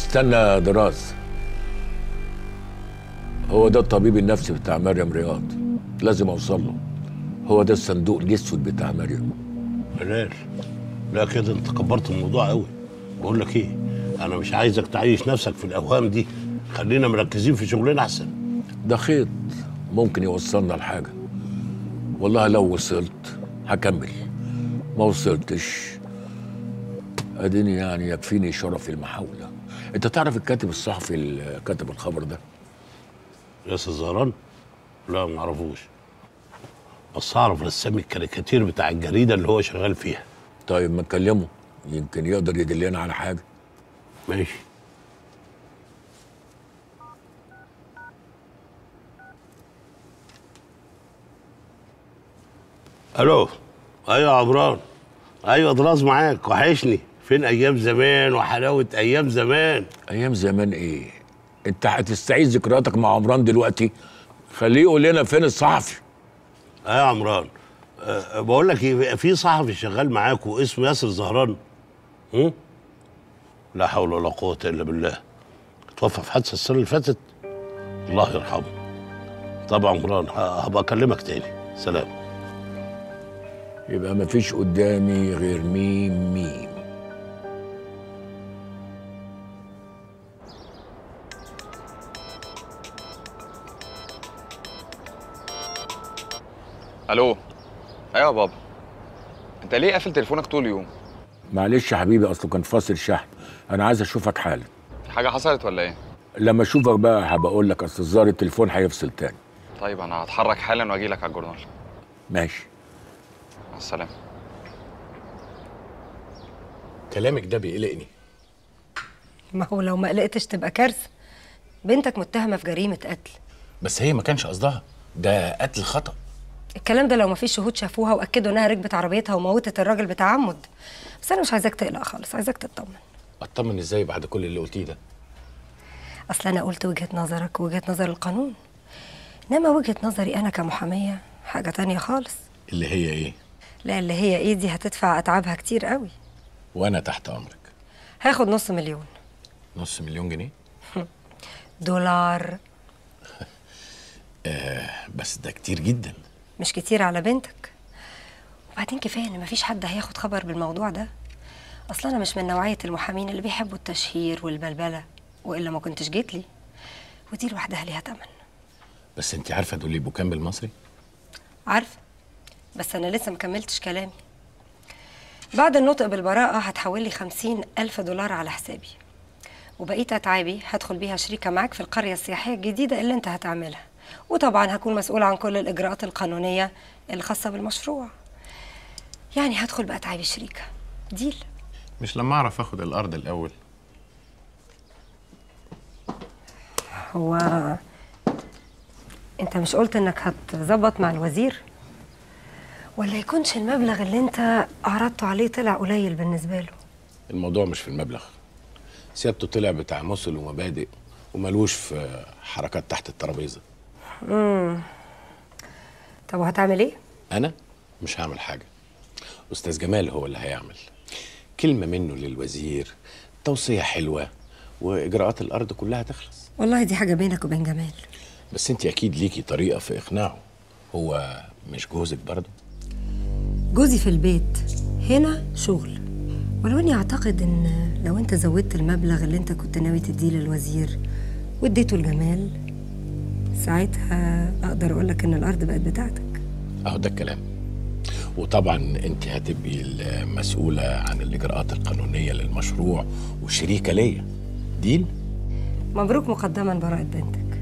استنى يا دراز، هو ده الطبيب النفسي بتاع مريم رياض، لازم اوصل له. هو ده الصندوق الاسود بتاع مريم. بلال، لا كده انت كبرت الموضوع قوي. بقول لك ايه، انا مش عايزك تعيش نفسك في الاوهام دي، خلينا مركزين في شغلنا احسن. ده خيط ممكن يوصلنا لحاجه، والله لو وصلت هكمل، ما وصلتش اديني يعني يكفيني شرف المحاوله. انت تعرف الكاتب الصحفي اللي كتب الخبر ده؟ ياسر زهران؟ لا ما اعرفوش، بس اعرف رسام الكاريكاتير بتاع الجريده اللي هو شغال فيها. طيب ما تكلمه، يمكن يقدر يدلنا على حاجه. ماشي. الو. ايوه يا عمران. ايوه دراز معاك، وحشني. فين ايام زمان وحلاوه ايام زمان؟ ايام زمان ايه؟ انت هتستعيد ذكرياتك مع عمران دلوقتي؟ خليه يقول لنا فين الصحفي. ايوه يا عمران. بقول لك ايه، في صحفي شغال معاك واسمه ياسر زهران. لا حول ولا قوه الا بالله. توفى في حادثه السنه اللي فاتت، الله يرحمه. طبعا عمران، هبقى اكلمك تاني. سلام. يبقى مفيش قدامي غير ميم ميم. الو. ايوه يا بابا، انت ليه قافل تليفونك طول اليوم؟ معلش يا حبيبي، اصله كان فاصل شحن، انا عايز اشوفك حالا. في حاجه حصلت ولا ايه؟ لما اشوفك بقى هبقى اقول لك، اصل الظاهر التليفون هيفصل تاني. طيب انا هتحرك حالا واجي لك على الجورنال. ماشي، مع السلامه. كلامك ده بيقلقني. ما هو لو ما قلقتش تبقى كارثه. بنتك متهمه في جريمه قتل. بس هي ما كانش قصدها، ده قتل خطأ. الكلام ده لو ما فيش شهود شافوها واكدوا انها ركبت عربيتها وموتت الراجل بتعمد. بس انا مش عايزاك تقلق خالص، عايزاك تطمن. اطمن ازاي بعد كل اللي قلتيه ده؟ اصل انا قلت وجهه نظرك ووجهه نظر القانون، انما وجهه نظري انا كمحاميه حاجه تانية خالص. اللي هي ايه؟ لا، اللي هي ايه دي هتدفع اتعابها كتير قوي. وانا تحت امرك. هاخد نص مليون. نص مليون جنيه؟ دولار. بس ده كتير جدا. مش كتير على بنتك. وبعدين كفايه ان مفيش حد هياخد خبر بالموضوع ده. اصلا انا مش من نوعيه المحامين اللي بيحبوا التشهير والبلبله، والا ما كنتش جيت لي. ودي لوحدها ليها تمن. بس انت عارفه دول يبقوا كام بالمصري؟ عارفه، بس انا لسه مكملتش كلامي. بعد النطق بالبراءه هتحولي 50,000 دولار على حسابي، وبقيه اتعابي هدخل بيها شريكه معاك في القريه السياحيه الجديده اللي انت هتعملها، وطبعا هكون مسؤول عن كل الاجراءات القانونيه الخاصه بالمشروع. يعني هدخل باتعابي شريكه. ديل. مش لما اعرف اخد الارض الاول؟ هو انت مش قلت انك هتظبط مع الوزير؟ ولا يكونش المبلغ اللي انت عرضته عليه طلع قليل بالنسبه له؟ الموضوع مش في المبلغ، سيادته طلع بتاع مثل ومبادئ وملوش في حركات تحت الترابيزه. طب وهتعمل ايه؟ انا مش هعمل حاجه، استاذ جمال هو اللي هيعمل. كلمه منه للوزير، توصيه حلوه، واجراءات الارض كلها تخلص. والله دي حاجه بينك وبين جمال. بس انت اكيد ليكي طريقه في اقناعه، هو مش جوزك برضه؟ جوزي في البيت، هنا شغل. ولو اني اعتقد ان لو انت زودت المبلغ اللي انت كنت ناوي تديه للوزير واديته لجمال، ساعتها اقدر اقول لك ان الارض بقت بتاعتك. اهو ده الكلام. وطبعا انت هتبقي المسؤوله عن الاجراءات القانونيه للمشروع وشريكه ليا. ديل؟ مبروك مقدما براءة بنتك.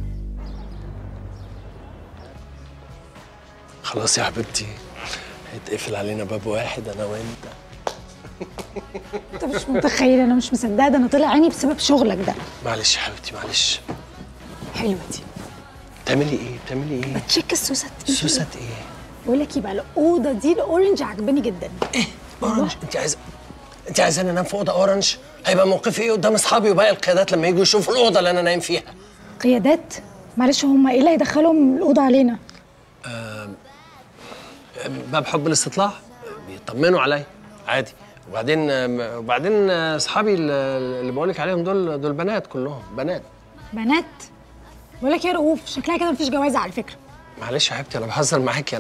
خلاص يا حبيبتي، هيتقفل علينا باب واحد انا وانت. انت مش متخيل، انا مش مصدقه ده، انا طلع عيني بسبب شغلك ده. معلش يا حبيبتي معلش. حلوه دي. بتعملي ايه؟ بتعملي ايه؟ بتشيك السوست. سوست ايه؟ بقول لك يبقى الاوضه دي الاورنج عجباني جدا. ايه؟ اورنج؟ انت عايزاني انام في اوضه اورنج؟ هيبقى موقفي ايه قدام اصحابي وباقي القيادات لما يجوا يشوفوا الاوضه اللي انا نايم فيها؟ قيادات؟ معلش، هم ايه اللي هيدخلهم الاوضه علينا؟ باب حب الاستطلاع، بيطمنوا عليا عادي. وبعدين اصحابي اللي بقول لك عليهم دول بنات، كلهم بنات. بنات؟ بقول لك يا رؤوف، شكلها كده مفيش جوازه على فكره. معلش يا حبيبتي، انا بهزر معاكي.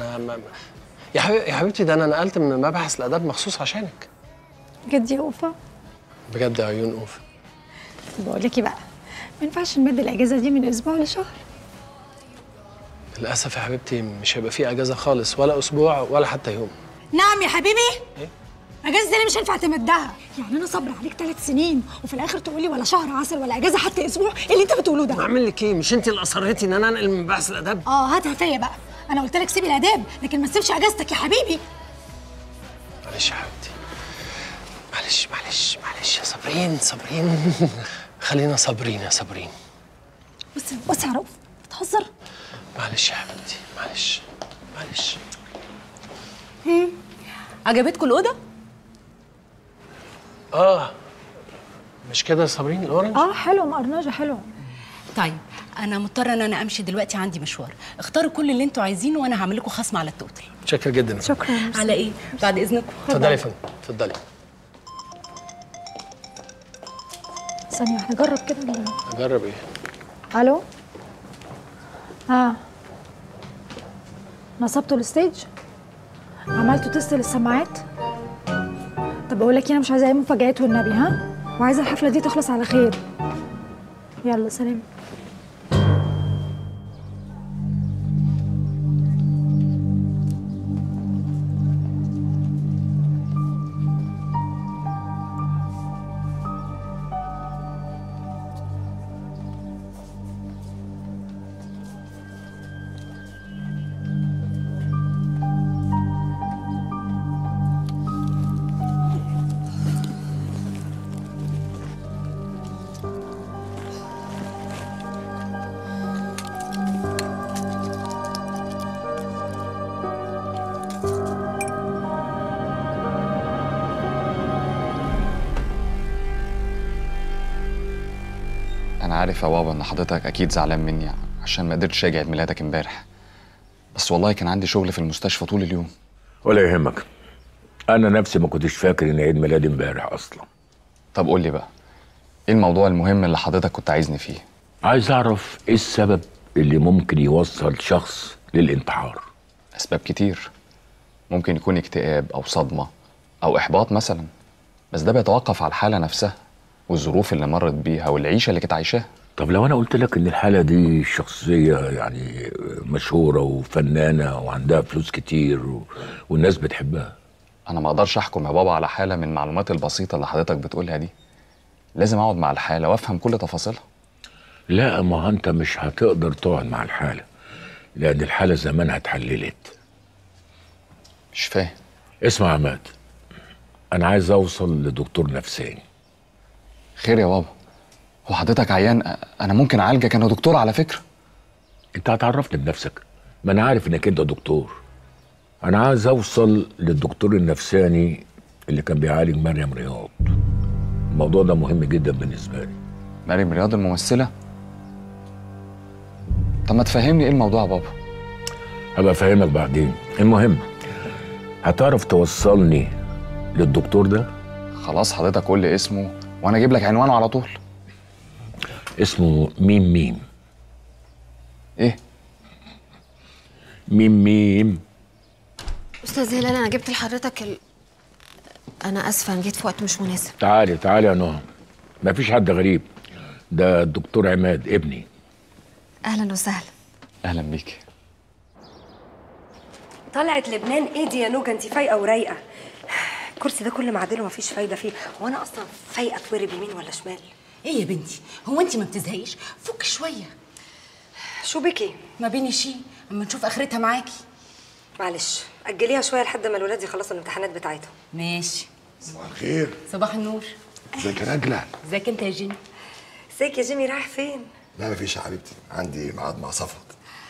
يا حبيبتي، ده انا نقلت من مبحث الاداب مخصوص عشانك. بجد يا اوفا؟ بجد يا عيون اوفا. بقول لك ايه بقى، ما ينفعش نمد الاجازه دي من اسبوع لشهر. للاسف يا حبيبتي مش هيبقى فيه اجازه خالص، ولا اسبوع ولا حتى يوم. نعم يا حبيبي؟ ايه؟ اجازه دي مش هينفع تمدها. يعني انا صبر عليك 3 سنين وفي الاخر تقولي ولا شهر عسل ولا اجازه حتى اسبوع؟ ايه اللي انت بتقوله ده؟ اعمل لك ايه؟ مش انت اللي اصريتي ان انا انقل من مباحث الاداب؟ هاتها فيا بقى. انا قلت لك سيبي الاداب لكن ما تسيبش اجازتك يا حبيبي. معلش يا حبيبتي، معلش يا صابرين خلينا صابرين يا صابرين. بص يا رؤوف، بتهزر؟ معلش يا حبيبتي، معلش. عجبتكم الأوضة؟ مش كده يا صابرين الأورنج؟ حلوه، مقرنجه حلوه. طيب أنا مضطرة إن أنا أمشي دلوقتي، عندي مشوار. اختاروا كل اللي أنتوا عايزينه وأنا هعمل لكم خصم على التوتال. شكرا جدا. شكرا. على إيه؟ بعد إذنكم. اتفضلي يا فندم، اتفضلي. ثانيه واحده، جرب كده. أجرب إيه؟ الو. نصبتوا الستيج؟ عملتوا تيست للسماعات؟ طب اقول لك انا مش عايزه اي مفاجآت والنبي، وعايزه الحفله دي تخلص على خير. يلا سلام. أنا عارف يا بابا إن حضرتك أكيد زعلان مني عشان ما قدرتش أجي عيد ميلادك امبارح، بس والله كان عندي شغل في المستشفى طول اليوم. ولا يهمك، انا نفسي ما كنتش فاكر ان عيد ميلادي امبارح اصلا. طب قول لي بقى، إيه الموضوع المهم اللي حضرتك كنت عايزني فيه؟ عايز اعرف ايه السبب اللي ممكن يوصل شخص للانتحار. أسباب كتير، ممكن يكون اكتئاب أو صدمة أو إحباط مثلا، بس ده بيتوقف على الحالة نفسها والظروف اللي مرت بيها والعيشة اللي كانت عايشاها. طب لو انا قلت لك ان الحالة دي شخصية يعني مشهورة وفنانة وعندها فلوس كتير والناس بتحبها؟ أنا ما أقدرش أحكم يا بابا على حالة من المعلومات البسيطة اللي حضرتك بتقولها دي، لازم أقعد مع الحالة وأفهم كل تفاصيلها. لا، ما انت مش هتقدر تقعد مع الحالة لأن الحالة زمانها اتحللت. مش فاهم. اسمع يا عماد، أنا عايز أوصل لدكتور نفساني. خير يا بابا، هو حضرتك عيان؟ أنا ممكن أعالجك، أنا دكتور على فكرة. أنت هتعرفني بنفسك، ما أنا عارف إنك أنت دكتور. أنا عايز أوصل للدكتور النفساني اللي كان بيعالج مريم رياض. الموضوع ده مهم جدا بالنسبة لي. مريم رياض الممثلة؟ طب ما تفهمني إيه الموضوع يا بابا؟ هبقى أفهمك بعدين. المهم، هتعرف توصلني للدكتور ده؟ خلاص حضرتك قول لي اسمه وأنا أجيب لك عنوانه على طول. اسمه ميم. إيه؟ ميم. استاذ هلال، انا جبت لحضرتك انا اسفه، انا جيت في وقت مش مناسب. تعالي يا نهى، مفيش حد غريب، ده الدكتور عماد ابني. اهلا وسهلا. اهلا بيكي. طلعت لبنان ايه دي يا نوجه؟ انت فايقه ورايقه. الكرسي ده كل ما اعدله مفيش فايده فيه، وانا اصلا فايقه تورب يمين ولا شمال؟ ايه يا بنتي، هو انت ما بتزهقيش؟ فك شويه. شو بكي؟ ما بيني شي اما نشوف اخرتها معاكي. معلش اجليها شويه لحد ما الولاد يخلصوا الامتحانات بتاعتهم. ماشي. صباح الخير. صباح النور. ازيك يا نجلة؟ ازيك انت يا جيمي؟ ازيك يا جيمي، رايح فين؟ لا مفيش يا حبيبتي، عندي ميعاد مع صفوت.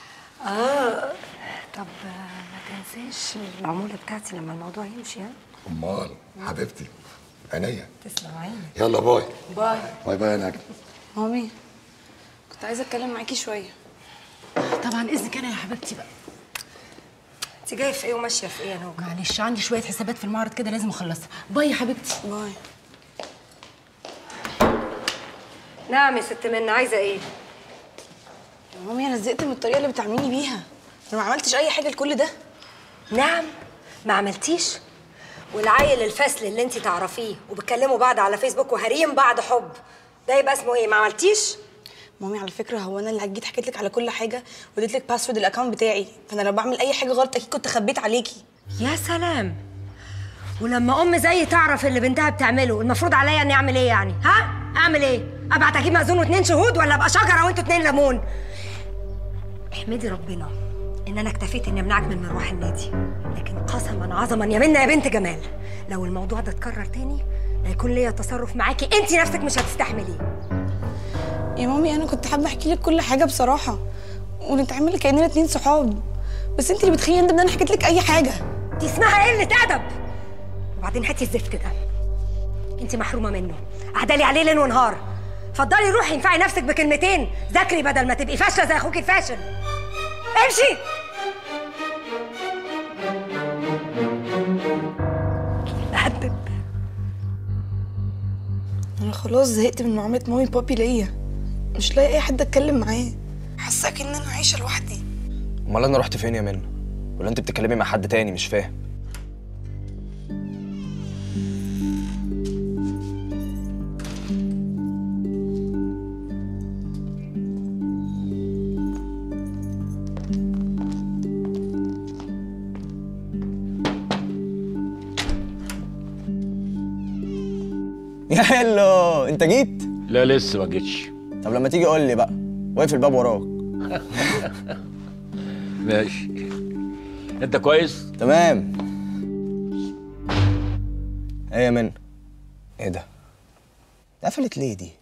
طب ما تنساش العموله بتاعتي لما الموضوع يمشي. امال حبيبتي، عينيا. تسلم عينك. يلا باي. باي. باي باي يا نجلة. مامي، كنت عايزه اتكلم معاكي شويه. طبعا اذنك انا يا حبيبتي بقى. انت جايه في ايه وماشيه في ايه يا نوجه؟ معلش عندي شويه حسابات في المعرض كده لازم اخلصها. باي يا حبيبتي. باي. نعم يا ست منى، عايزه ايه؟ يا مامي انا زهقت من الطريقه اللي بتعامليني بيها. انا ما عملتش اي حاجه لكل ده. نعم ما عملتيش؟ والعيل الفاسل اللي انت تعرفيه وبتكلموا بعض على فيسبوك وهاريين بعض حب، ده يبقى اسمه ايه؟ ما عملتيش؟ مامي على فكره هو انا اللي جيت حكيت لك على كل حاجه واديت لك باسورد الاكونت بتاعي، فانا لو بعمل اي حاجه غلط اكيد كنت خبيت عليكي. يا سلام. ولما ام زي تعرف اللي بنتها بتعمله المفروض عليا اني اعمل ايه يعني؟ ها؟ اعمل ايه؟ ابعت اجيب مأذون و2 شهود ولا ابقى شجره وانتوا 2 ليمون؟ احمدي ربنا ان انا اكتفيت اني امنعك من مروح النادي، لكن قسما عظما يا منى يا بنت جمال لو الموضوع ده اتكرر تاني لا يكون ليا تصرف معاكي انت نفسك مش هتستحمليه. يا مامي انا كنت حابه احكي لك كل حاجه بصراحه ونتعامل كاننا 2 صحاب، بس انت اللي بتخليني اندم ان انا حكيت لك اي حاجه. دي اسمها قله ادب. وبعدين هاتي الزفت ده انت محرومه منه، قعدالي عليه ليل ونهار. اتفضلي روحي انفعي نفسك بكلمتين، ذاكري بدل ما تبقي فاشله زي اخوكي الفاشل. امشي. بهدد. انا خلاص زهقت من معامله مامي بابي ليا، مش لاقي اي حد اتكلم معاه، حاسه ان انا عايشه لوحدي. امال انا رحت فين يا منى؟ ولا انت بتتكلمي مع حد تاني؟ مش فاهم. يا هلو، انت جيت؟ لا لسه ما جيتش. طب لما تيجي قول لي بقى، واقف الباب وراك. ماشي. انت كويس؟ تمام. ايه يا منى؟ ايه ده؟ اتقفلت ليه دي؟